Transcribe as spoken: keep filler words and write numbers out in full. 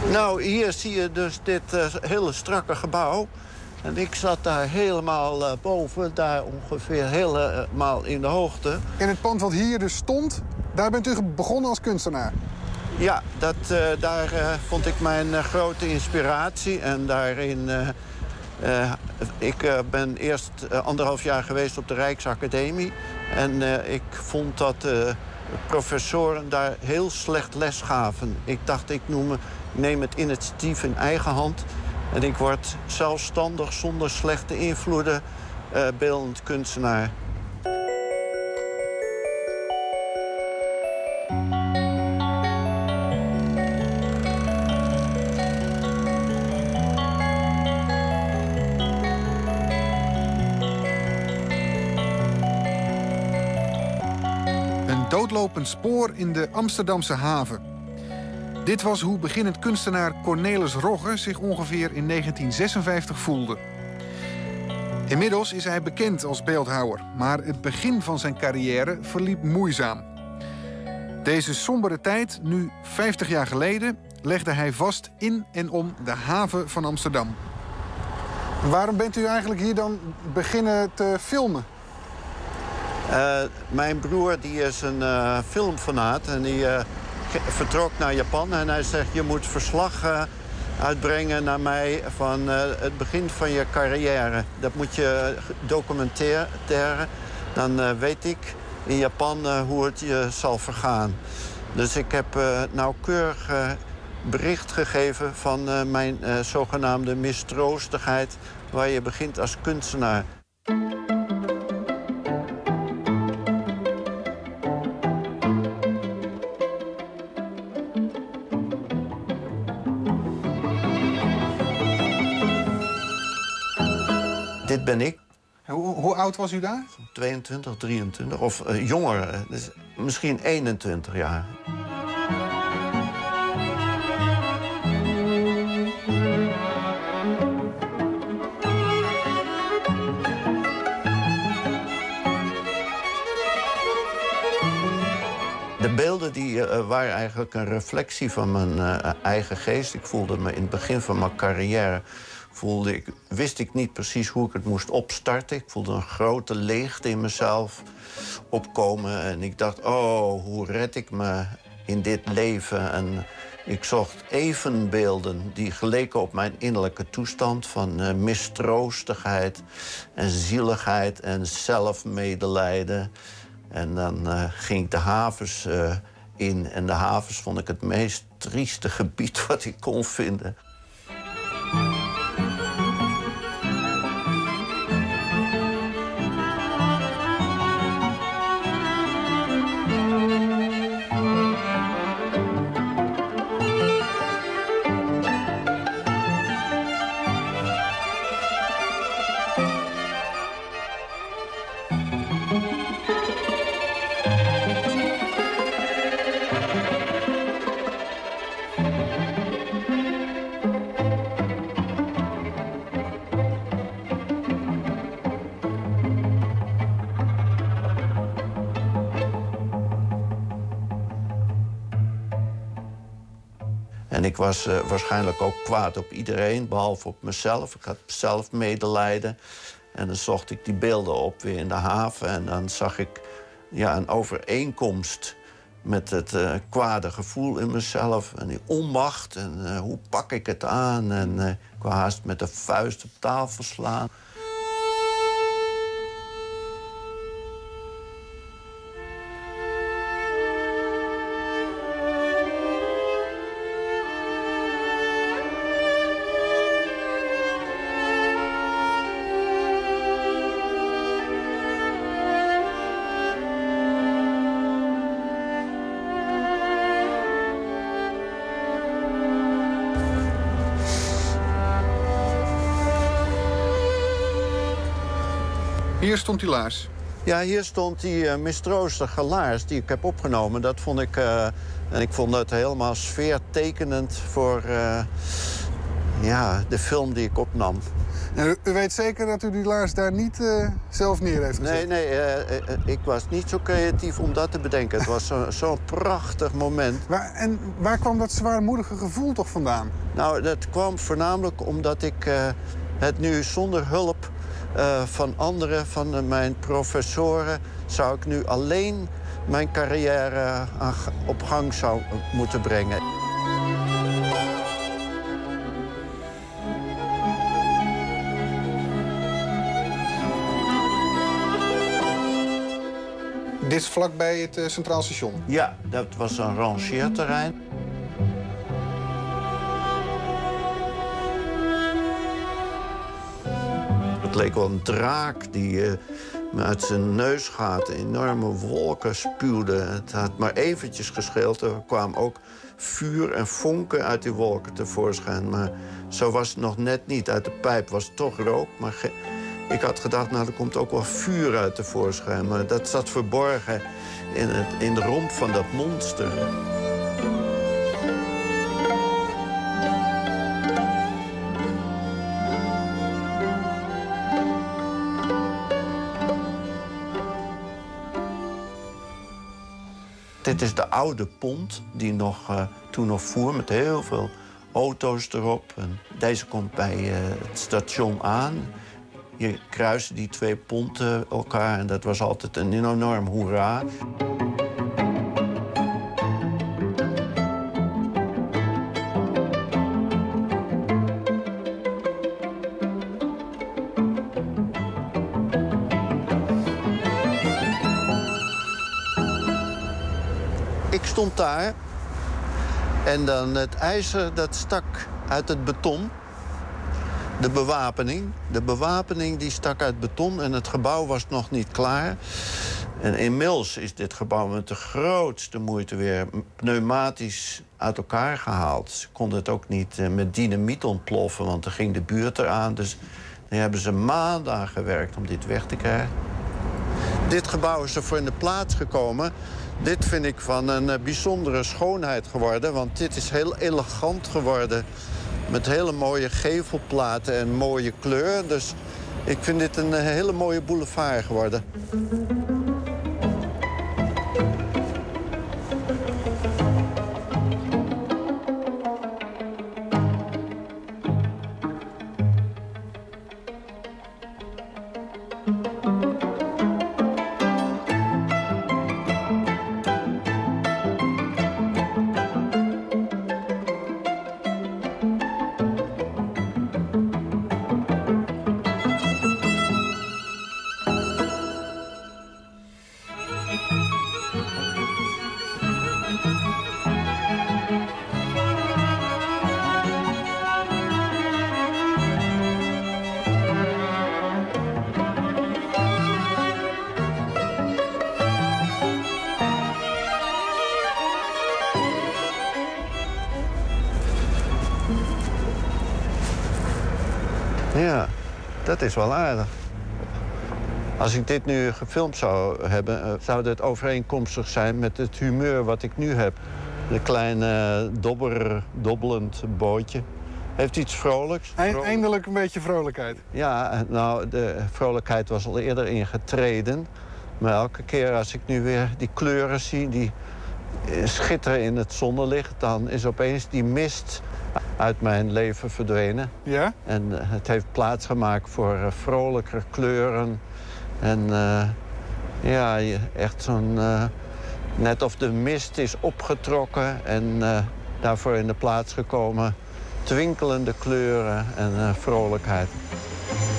Nou, hier zie je dus dit uh, hele strakke gebouw. En ik zat daar helemaal uh, boven, daar ongeveer helemaal in de hoogte. In het pand wat hier dus stond, daar bent u begonnen als kunstenaar? Ja, dat, uh, daar uh, vond ik mijn uh, grote inspiratie. En daarin... Uh, uh, ik uh, ben eerst uh, anderhalf jaar geweest op de Rijksacademie. En uh, ik vond dat uh, professoren daar heel slecht les gaven. Ik dacht, ik noem, neem het initiatief in eigen hand. En ik word zelfstandig, zonder slechte invloeden, uh, beeldend kunstenaar. Een doodlopend spoor in de Amsterdamse haven. Dit was hoe beginnend kunstenaar Cornelis Rogge zich ongeveer in negentien zesenvijftig voelde. Inmiddels is hij bekend als beeldhouwer, maar het begin van zijn carrière verliep moeizaam. Deze sombere tijd, nu vijftig jaar geleden, legde hij vast in en om de haven van Amsterdam. Waarom bent u eigenlijk hier dan beginnen te filmen? Uh, mijn broer die is een uh, filmfanaat en die uh, vertrok naar Japan. En hij zegt, je moet verslag uh, uitbrengen naar mij van uh, het begin van je carrière. Dat moet je documenteren. Dan uh, weet ik in Japan uh, hoe het je zal vergaan. Dus ik heb uh, nauwkeurig uh, bericht gegeven van uh, mijn uh, zogenaamde mistroostigheid, waar je begint als kunstenaar. Dit ben ik. Hoe, hoe oud was u daar? tweeëntwintig, drieëntwintig of uh, jonger. Dus misschien eenentwintig jaar. De beelden die, uh, waren eigenlijk een reflectie van mijn uh, eigen geest. Ik voelde me in het begin van mijn carrière... Voelde ik, wist ik niet precies hoe ik het moest opstarten. Ik voelde een grote leegte in mezelf opkomen. En ik dacht, oh, hoe red ik me in dit leven? En ik zocht evenbeelden die geleken op mijn innerlijke toestand... van uh, mistroostigheid en zieligheid en zelfmedelijden. En dan uh, ging ik de havens uh, in. En de havens vond ik het meest trieste gebied wat ik kon vinden. En ik was uh, waarschijnlijk ook kwaad op iedereen, behalve op mezelf. Ik had zelf medelijden. En dan zocht ik die beelden op weer in de haven. En dan zag ik ja, een overeenkomst met het uh, kwade gevoel in mezelf. En die onmacht. En uh, hoe pak ik het aan? En uh, ik wou haast met de vuist op tafel slaan. Hier stond die laars. Ja, hier stond die uh, mistroostige laars die ik heb opgenomen. Dat vond ik, uh, en ik vond dat helemaal sfeertekenend voor, uh, ja, de film die ik opnam. En u, u weet zeker dat u die laars daar niet uh, zelf neer heeft gezet? Nee, nee, uh, uh, ik was niet zo creatief om dat te bedenken. Het was zo'n zo prachtig moment. Waar, en waar kwam dat zwaarmoedige gevoel toch vandaan? Nou, dat kwam voornamelijk omdat ik uh, het nu zonder hulp uh, van anderen, van uh, mijn professoren, zou ik nu alleen mijn carrière aan, op gang zou moeten brengen. Dit is vlakbij het uh, Centraal Station? Ja, dat was een rangeerterrein. Het leek wel een draak die uh, uit zijn neusgaten enorme wolken spuwde. Het had maar eventjes gescheeld. Er kwam ook vuur en vonken uit die wolken tevoorschijn. Maar zo was het nog net niet. Uit de pijp was toch rook, maar ik had gedacht, nou, er komt ook wel vuur uit tevoorschijn. Maar dat zat verborgen in, het, in de romp van dat monster. Dit is de oude pont die nog, uh, toen nog voer met heel veel auto's erop. En deze komt bij uh, het station aan. Hier kruisen die twee ponten elkaar en dat was altijd een enorm hoera. Ik stond daar en dan het ijzer dat stak uit het beton. De bewapening. De bewapening die stak uit beton en het gebouw was nog niet klaar. En inmiddels is dit gebouw met de grootste moeite weer pneumatisch uit elkaar gehaald. Ze konden het ook niet met dynamiet ontploffen, want er ging de buurt eraan. Dus daar hebben ze maanden aan gewerkt om dit weg te krijgen. Dit gebouw is ervoor in de plaats gekomen. Dit vind ik van een bijzondere schoonheid geworden, want dit is heel elegant geworden. Met hele mooie gevelplaten en mooie kleur. Dus ik vind dit een hele mooie boulevard geworden. Ja, dat is wel aardig. Als ik dit nu gefilmd zou hebben, zou dit overeenkomstig zijn met het humeur wat ik nu heb. Een kleine dobber, dobbelend bootje. Heeft iets vrolijks. Vrolijk. Eindelijk een beetje vrolijkheid. Ja, nou, de vrolijkheid was al eerder ingetreden. Maar elke keer als ik nu weer die kleuren zie, die schitteren in het zonnelicht, dan is opeens die mist uit mijn leven verdwenen. Ja? En uh, het heeft plaatsgemaakt voor uh, vrolijkere kleuren. En uh, ja, echt zo'n... Uh, net of de mist is opgetrokken en uh, daarvoor in de plaats gekomen twinkelende kleuren en uh, vrolijkheid.